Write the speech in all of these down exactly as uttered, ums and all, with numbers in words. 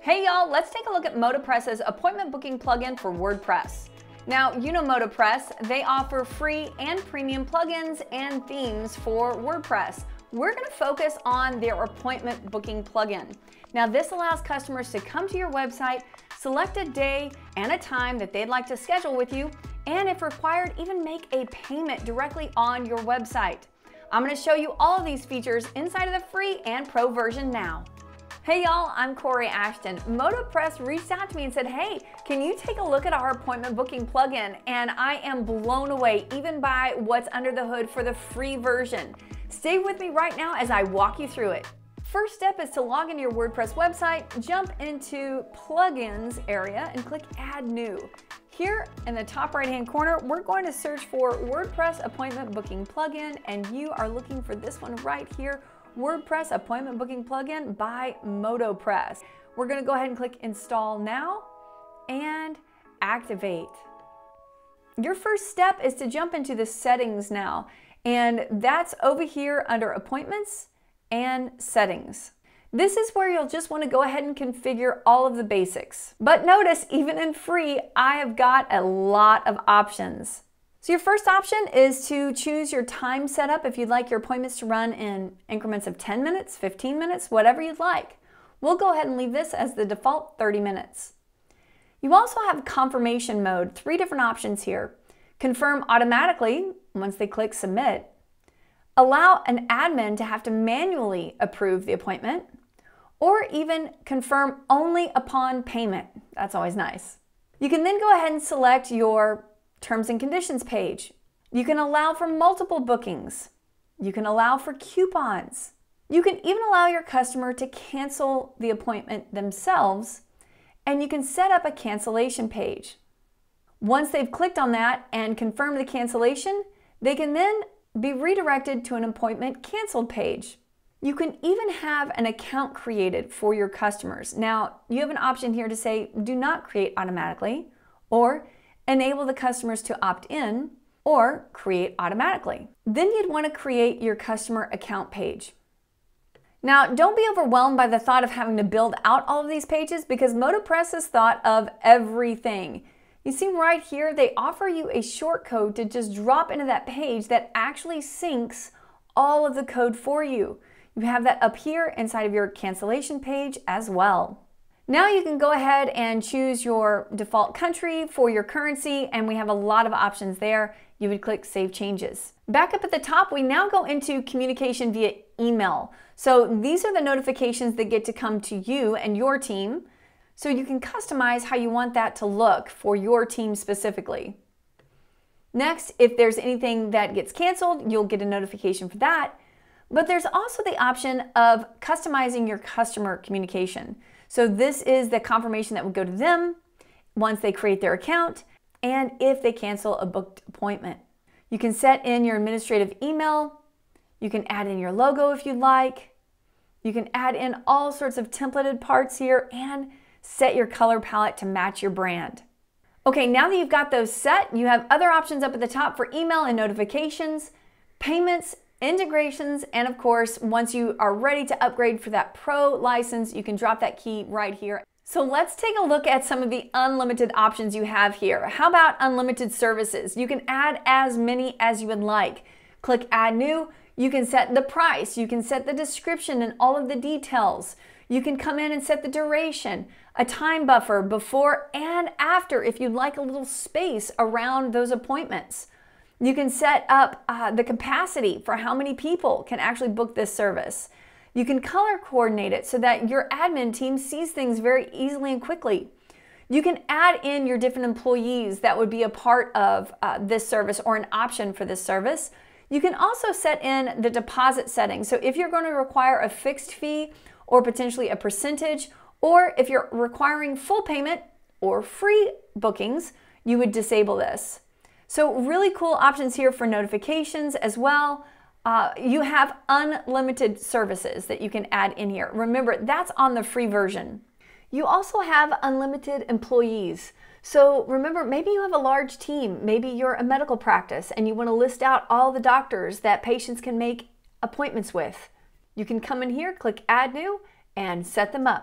Hey y'all, let's take a look at MotoPress's appointment booking plugin for WordPress. Now, you know MotoPress, they offer free and premium plugins and themes for WordPress. We're gonna focus on their appointment booking plugin. Now, this allows customers to come to your website, select a day and a time that they'd like to schedule with you, and if required, even make a payment directly on your website. I'm gonna show you all of these features inside of the free and pro version now. Hey y'all, I'm Kori Ashton. MotoPress reached out to me and said, hey, can you take a look at our appointment booking plugin? And I am blown away even by what's under the hood for the free version. Stay with me right now as I walk you through it. First step is to log into your WordPress website, jump into Plugins area and click Add New. Here in the top right hand corner, we're going to search for WordPress Appointment Booking Plugin, and you are looking for this one right here, WordPress Appointment Booking Plugin by MotoPress. We're going to go ahead and click Install Now and Activate. Your first step is to jump into the settings now, and that's over here under Appointments and Settings. This is where you'll just want to go ahead and configure all of the basics. But notice, even in free, I have got a lot of options. So your first option is to choose your time setup if you'd like your appointments to run in increments of ten minutes, fifteen minutes, whatever you'd like. We'll go ahead and leave this as the default thirty minutes. You also have confirmation mode, three different options here. Confirm automatically once they click submit. Allow an admin to have to manually approve the appointment, or even confirm only upon payment. That's always nice. You can then go ahead and select your terms and conditions page. You can allow for multiple bookings. You can allow for coupons. You can even allow your customer to cancel the appointment themselves, and you can set up a cancellation page. Once they've clicked on that and confirmed the cancellation, they can then be redirected to an appointment canceled page. You can even have an account created for your customers. Now, you have an option here to say, do not create automatically, or enable the customers to opt in, or create automatically. Then you'd want to create your customer account page. Now, don't be overwhelmed by the thought of having to build out all of these pages, because MotoPress has thought of everything. You see right here, they offer you a shortcode to just drop into that page that actually syncs all of the code for you. You have that up here inside of your cancellation page as well. Now you can go ahead and choose your default country for your currency, and we have a lot of options there. You would click Save Changes. Back up at the top, we now go into communication via email. So these are the notifications that get to come to you and your team, so you can customize how you want that to look for your team specifically. Next, if there's anything that gets canceled, you'll get a notification for that. But there's also the option of customizing your customer communication. So this is the confirmation that would go to them once they create their account and if they cancel a booked appointment. You can set in your administrative email. You can add in your logo if you'd like. You can add in all sorts of templated parts here and set your color palette to match your brand. Okay, now that you've got those set, you have other options up at the top for email and notifications, payments, integrations, and of course, once you are ready to upgrade for that pro license, you can drop that key right here. So let's take a look at some of the unlimited options you have here. How about unlimited services? You can add as many as you would like. Click Add New. You can set the price. You can set the description and all of the details. You can come in and set the duration, a time buffer before and after if you'd like a little space around those appointments. You can set up uh, the capacity for how many people can actually book this service. You can color coordinate it so that your admin team sees things very easily and quickly. You can add in your different employees that would be a part of uh, this service or an option for this service. You can also set in the deposit settings. So if you're going to require a fixed fee or potentially a percentage, or if you're requiring full payment or free bookings, you would disable this. So really cool options here for notifications as well. Uh, you have unlimited services that you can add in here. Remember, that's on the free version. You also have unlimited employees. So remember, maybe you have a large team. Maybe you're a medical practice and you want to list out all the doctors that patients can make appointments with. You can come in here, click Add New, and set them up.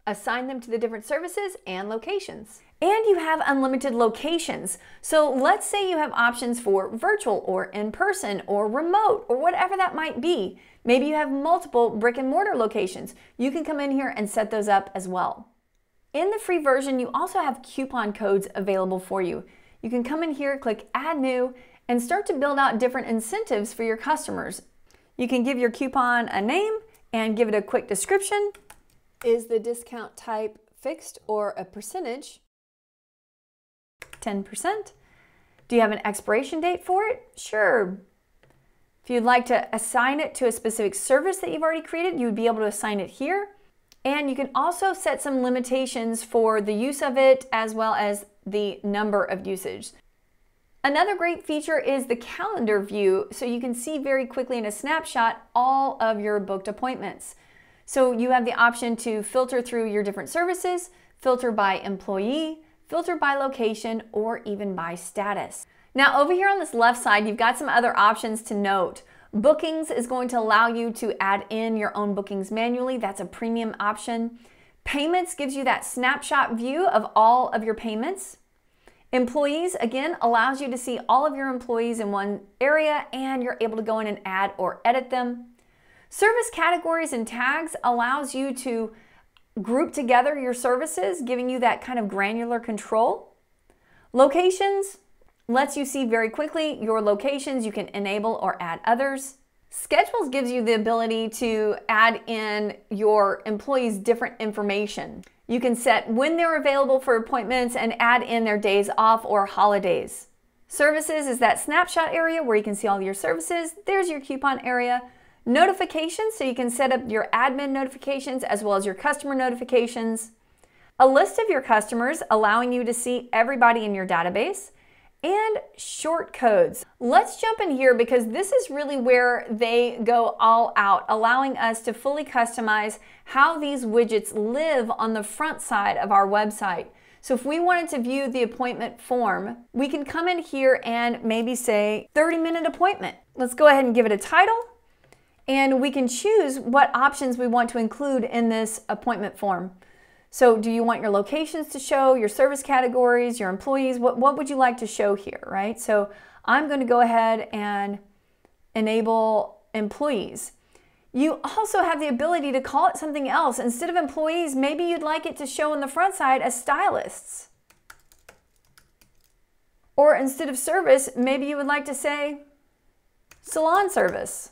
assign them to the different services and locations. And you have unlimited locations. So let's say you have options for virtual or in-person or remote or whatever that might be. Maybe you have multiple brick and mortar locations. You can come in here and set those up as well. In the free version, you also have coupon codes available for you. You can come in here, click Add New, and start to build out different incentives for your customers. You can give your coupon a name and give it a quick description. Is the discount type fixed or a percentage? ten percent. Do you have an expiration date for it? Sure. If you'd like to assign it to a specific service that you've already created, you would be able to assign it here. And you can also set some limitations for the use of it as well as the number of usage. Another great feature is the calendar view, so you can see very quickly in a snapshot all of your booked appointments. So you have the option to filter through your different services, filter by employee, filter by location, or even by status. Now over here on this left side, you've got some other options to note. Bookings is going to allow you to add in your own bookings manually. That's a premium option. Payments gives you that snapshot view of all of your payments. Employees, again, allows you to see all of your employees in one area, and you're able to go in and add or edit them. Service categories and tags allows you to group together your services, giving you that kind of granular control. Locations lets you see very quickly your locations. You can enable or add others. Schedules gives you the ability to add in your employees' different information. You can set when they're available for appointments and add in their days off or holidays. Services is that snapshot area where you can see all your services. There's your coupon area. Notifications, so you can set up your admin notifications as well as your customer notifications. A list of your customers, allowing you to see everybody in your database. And shortcodes. Let's jump in here because this is really where they go all out, allowing us to fully customize how these widgets live on the front side of our website. So if we wanted to view the appointment form, we can come in here and maybe say thirty minute appointment. Let's go ahead and give it a title, and we can choose what options we want to include in this appointment form. So do you want your locations to show, your service categories, your employees? What, what would you like to show here, right? So I'm going to go ahead and enable employees. You also have the ability to call it something else. Instead of employees, maybe you'd like it to show on the front side as stylists. Or instead of service, maybe you would like to say salon service.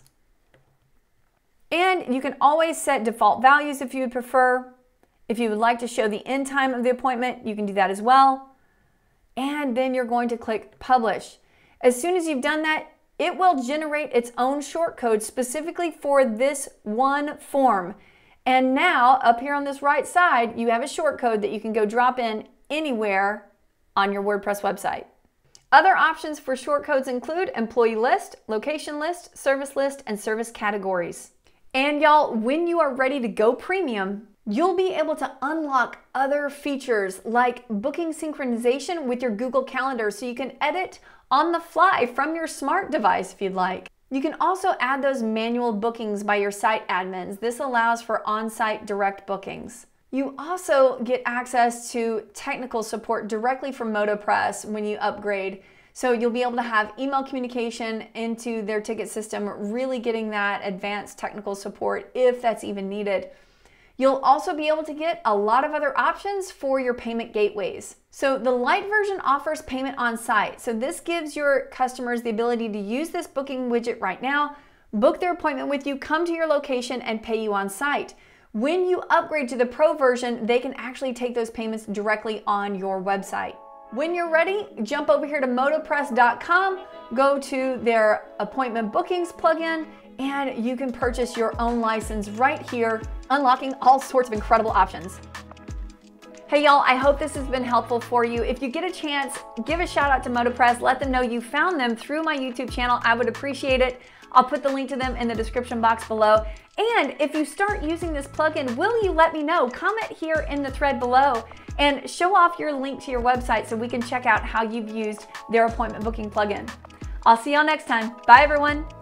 And you can always set default values if you would prefer. If you would like to show the end time of the appointment, you can do that as well. And then you're going to click Publish. As soon as you've done that, it will generate its own shortcode specifically for this one form. And now, up here on this right side, you have a shortcode that you can go drop in anywhere on your WordPress website. Other options for shortcodes include employee list, location list, service list, and service categories. And y'all, when you are ready to go premium, you'll be able to unlock other features like booking synchronization with your Google Calendar, so you can edit on the fly from your smart device if you'd like. You can also add those manual bookings by your site admins. This allows for on-site direct bookings. You also get access to technical support directly from MotoPress when you upgrade. So you'll be able to have email communication into their ticket system, really getting that advanced technical support if that's even needed. You'll also be able to get a lot of other options for your payment gateways. So the light version offers payment on site. So this gives your customers the ability to use this booking widget right now, book their appointment with you, come to your location, and pay you on site. When you upgrade to the Pro version, they can actually take those payments directly on your website. When you're ready, jump over here to motopress dot com, go to their appointment bookings plugin, and you can purchase your own license right here, unlocking all sorts of incredible options. Hey y'all, I hope this has been helpful for you. If you get a chance, give a shout out to MotoPress. Let them know you found them through my YouTube channel. I would appreciate it. I'll put the link to them in the description box below. And if you start using this plugin, will you let me know? Comment here in the thread below and show off your link to your website so we can check out how you've used their appointment booking plugin. I'll see y'all next time. Bye everyone.